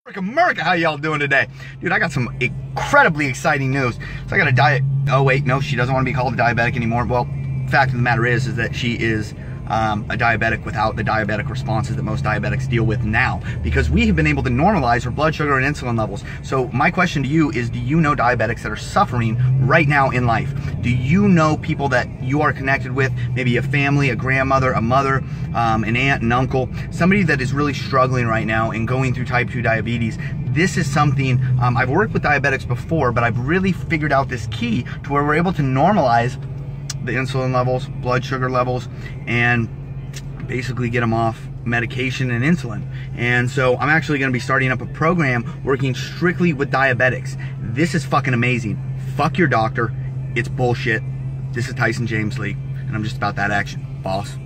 America, how y'all doing today? Dude, I got some incredibly exciting news. So I got a diet. Oh wait, no, she doesn't want to be called a diabetic anymore. Well, fact of the matter is that she is a diabetic without the diabetic responses that most diabetics deal with now, because we have been able to normalize her blood sugar and insulin levels. So my question to you is, do you know diabetics that are suffering right now in life? Do you know people that you are connected with, maybe a family, a grandmother, a mother, an aunt, an uncle, somebody that is really struggling right now and going through type 2 diabetes? This is something, I've worked with diabetics before, but I've really figured out this key to where we're able to normalize the insulin levels, blood sugar levels, and basically get them off medication and insulin. And so I'm actually going to be starting up a program working strictly with diabetics. This is fucking amazing. Fuck your doctor. It's bullshit. This is Tyson James Lee, and I'm just about that action, boss.